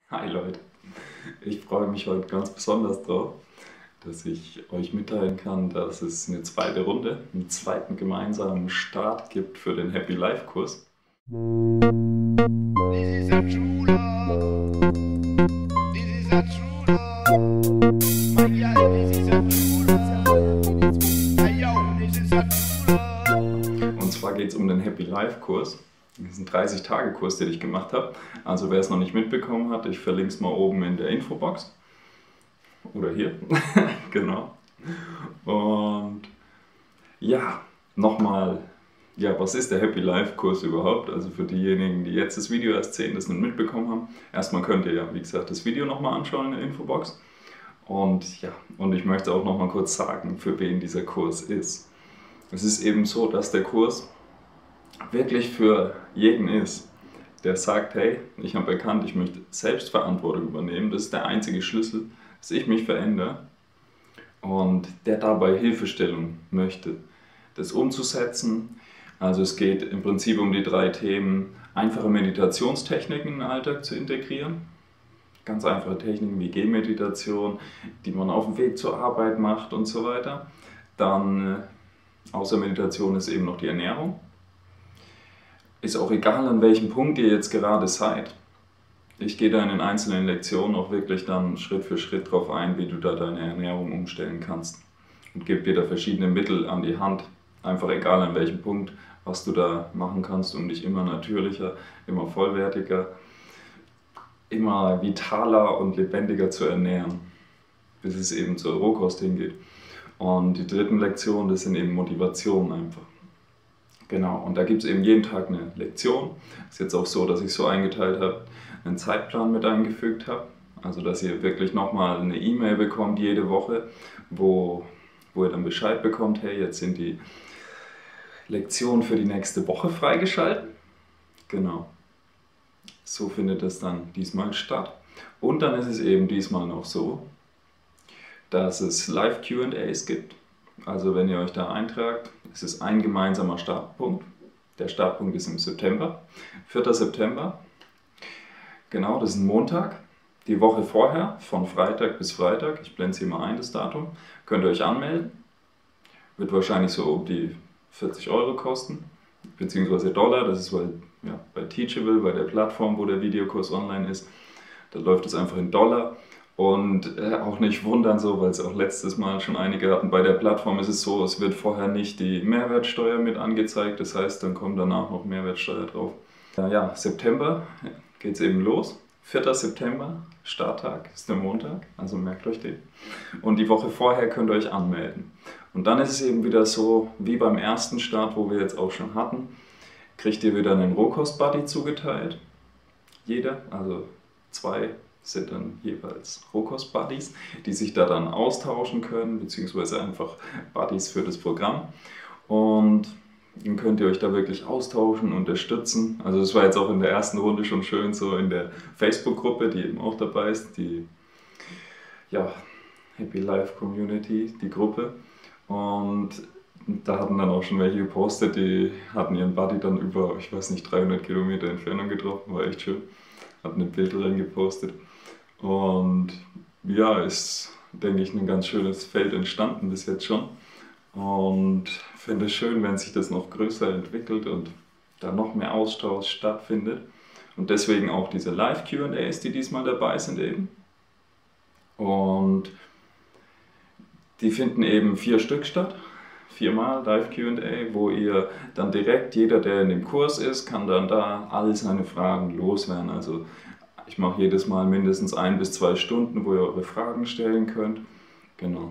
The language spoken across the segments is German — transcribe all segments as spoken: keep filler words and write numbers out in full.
Hi Leute, ich freue mich heute ganz besonders drauf, dass ich euch mitteilen kann, dass es eine zweite Runde, einen zweiten gemeinsamen Start gibt für den Happy Life Kurs. This is a true love. This is a true love. My girl, this is a true love. Hey yo, this is a true love. Und zwar geht es um den Happy Life Kurs. Das ist ein dreißig Tage Kurs, den ich gemacht habe. Also wer es noch nicht mitbekommen hat, ich verlinke es mal oben in der Infobox. Oder hier. Genau. Und ja, nochmal, ja, was ist der Happy Life Kurs überhaupt? Also für diejenigen, die jetzt das Video erst sehen, das nicht mitbekommen haben. Erstmal könnt ihr ja, wie gesagt, das Video nochmal anschauen in der Infobox. Und ja, und ich möchte auch nochmal kurz sagen, für wen dieser Kurs ist. Es ist eben so, dass der Kurs wirklich für jeden ist, der sagt, hey, ich habe erkannt, ich möchte Selbstverantwortung übernehmen, das ist der einzige Schlüssel, dass ich mich verändere und der dabei Hilfestellung möchte, das umzusetzen. Also es geht im Prinzip um die drei Themen: einfache Meditationstechniken in den Alltag zu integrieren, ganz einfache Techniken wie Gehmeditation, die man auf dem Weg zur Arbeit macht und so weiter. Dann äh, außer Meditation ist eben noch die Ernährung. Ist auch egal, an welchem Punkt ihr jetzt gerade seid. Ich gehe da in den einzelnen Lektionen auch wirklich dann Schritt für Schritt drauf ein, wie du da deine Ernährung umstellen kannst. Und gebe dir da verschiedene Mittel an die Hand. Einfach egal an welchem Punkt, was du da machen kannst, um dich immer natürlicher, immer vollwertiger, immer vitaler und lebendiger zu ernähren, bis es eben zur Rohkost hingeht. Und die dritten Lektionen, das sind eben Motivation einfach. Genau, und da gibt es eben jeden Tag eine Lektion. Ist jetzt auch so, dass ich so eingeteilt habe, einen Zeitplan mit eingefügt habe. Also, dass ihr wirklich nochmal eine E-Mail bekommt jede Woche, wo, wo ihr dann Bescheid bekommt, hey, jetzt sind die Lektionen für die nächste Woche freigeschaltet. Genau, so findet es dann diesmal statt. Und dann ist es eben diesmal noch so, dass es Live-Q and A's gibt. Also wenn ihr euch da eintragt, ist es ein gemeinsamer Startpunkt. Der Startpunkt ist im September, vierter September. Genau, das ist ein Montag. Die Woche vorher, von Freitag bis Freitag, ich blende es hier mal ein, das Datum, könnt ihr euch anmelden. Wird wahrscheinlich so um die vierzig Euro kosten, beziehungsweise Dollar. Das ist bei, ja, bei Teachable, bei der Plattform, wo der Videokurs online ist. Da läuft es einfach in Dollar. Und äh, auch nicht wundern so, weil es auch letztes Mal schon einige hatten. Bei der Plattform ist es so, es wird vorher nicht die Mehrwertsteuer mit angezeigt. Das heißt, dann kommt danach noch Mehrwertsteuer drauf. Ja, ja, September geht es eben los. vierter September, Starttag ist der Montag, also merkt euch den. Und die Woche vorher könnt ihr euch anmelden. Und dann ist es eben wieder so, wie beim ersten Start, wo wir jetzt auch schon hatten, kriegt ihr wieder einen Rohkost-Buddy zugeteilt. Jeder, also zwei sind dann jeweils Rohkost-Buddies, die sich da dann austauschen können, beziehungsweise einfach Buddies für das Programm. Und dann könnt ihr euch da wirklich austauschen, unterstützen. Also das war jetzt auch in der ersten Runde schon schön, so in der Facebook-Gruppe, die eben auch dabei ist, die ja, Happy Life Community, die Gruppe. Und da hatten dann auch schon welche gepostet, die hatten ihren Buddy dann über, ich weiß nicht, dreihundert Kilometer Entfernung getroffen, war echt schön. Hatten ein Bild drin gepostet. Und ja, ist, denke ich, ein ganz schönes Feld entstanden bis jetzt schon. Und finde es schön, wenn sich das noch größer entwickelt und da noch mehr Austausch stattfindet. Und deswegen auch diese Live-Q and A's, die diesmal dabei sind eben. Und die finden eben vier Stück statt. Viermal Live-Q and A, wo ihr dann direkt, jeder, der in dem Kurs ist, kann dann da all seine Fragen loswerden. Also ich mache jedes Mal mindestens ein bis zwei Stunden, wo ihr eure Fragen stellen könnt. Genau.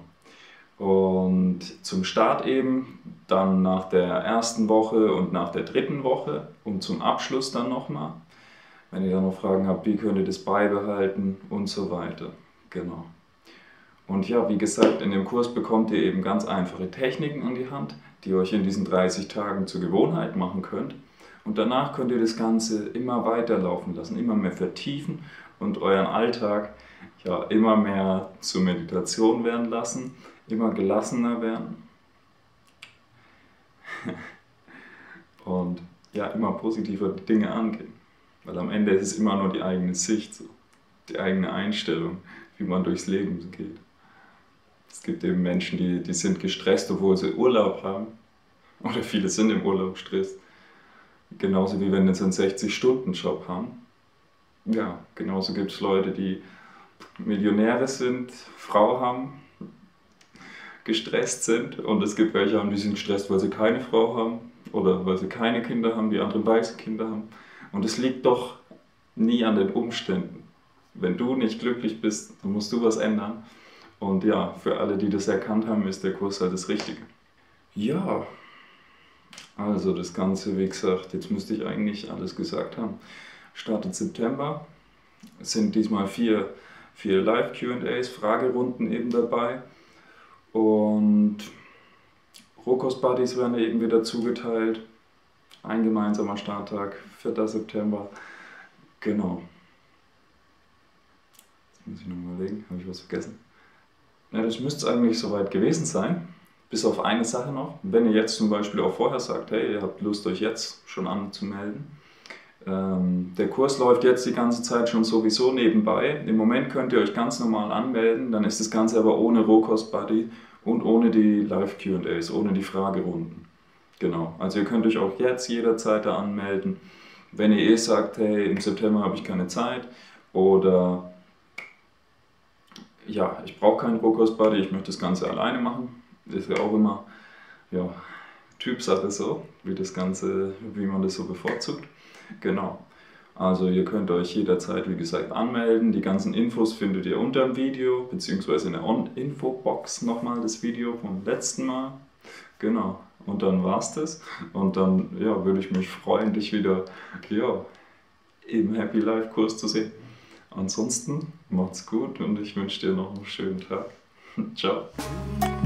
Und zum Start eben, dann nach der ersten Woche und nach der dritten Woche und zum Abschluss dann nochmal. Wenn ihr dann noch Fragen habt, wie könnt ihr das beibehalten und so weiter. Genau. Und ja, wie gesagt, in dem Kurs bekommt ihr eben ganz einfache Techniken an die Hand, die ihr euch in diesen dreißig Tagen zur Gewohnheit machen könnt. Und danach könnt ihr das Ganze immer weiterlaufen lassen, immer mehr vertiefen und euren Alltag ja, immer mehr zur Meditation werden lassen, immer gelassener werden und ja, immer positiver die Dinge angehen. Weil am Ende ist es immer nur die eigene Sicht so. die eigene Einstellung, wie man durchs Leben geht. Es gibt eben Menschen, die, die sind gestresst, obwohl sie Urlaub haben. Oder viele sind im Urlaub gestresst. Genauso wie wenn sie einen sechzig-Stunden-Job haben. Ja, genauso gibt es Leute, die Millionäre sind, Frau haben, gestresst sind. Und es gibt welche, die sind gestresst, weil sie keine Frau haben oder weil sie keine Kinder haben, die anderen weiße Kinder haben. Und es liegt doch nie an den Umständen. Wenn du nicht glücklich bist, dann musst du was ändern. Und ja, für alle, die das erkannt haben, ist der Kurs halt das Richtige. Ja, also das Ganze, wie gesagt, jetzt müsste ich eigentlich alles gesagt haben. Startet September. Es sind diesmal vier, vier Live-Q and As, Fragerunden eben dabei. Und Rohkost-Buddies werden eben wieder zugeteilt. Ein gemeinsamer Starttag, vierter September. Genau. Jetzt muss ich noch überlegen, habe ich was vergessen? Ja, das müsste es eigentlich soweit gewesen sein. Bis auf eine Sache noch. Wenn ihr jetzt zum Beispiel auch vorher sagt, hey, ihr habt Lust, euch jetzt schon anzumelden. Ähm, der Kurs läuft jetzt die ganze Zeit schon sowieso nebenbei. Im Moment könnt ihr euch ganz normal anmelden, dann ist das Ganze aber ohne Rohkost-Buddy und ohne die Live-Q and As, ohne die Fragerunden. Genau, also ihr könnt euch auch jetzt jederzeit da anmelden. Wenn ihr eh sagt, hey, im September habe ich keine Zeit oder ja, ich brauche keinen Rohkost-Buddy, ich möchte das Ganze alleine machen. Das ist ja auch immer ja, Typsache so, wie das Ganze, wie man das so bevorzugt. Genau. Also ihr könnt euch jederzeit, wie gesagt, anmelden. Die ganzen Infos findet ihr unter dem Video, beziehungsweise in der Infobox nochmal das Video vom letzten Mal. Genau. Und dann war's das. Und dann ja, würde ich mich freuen, dich wieder ja, im Happy Life Kurs zu sehen. Ansonsten macht's gut und ich wünsche dir noch einen schönen Tag. Ciao.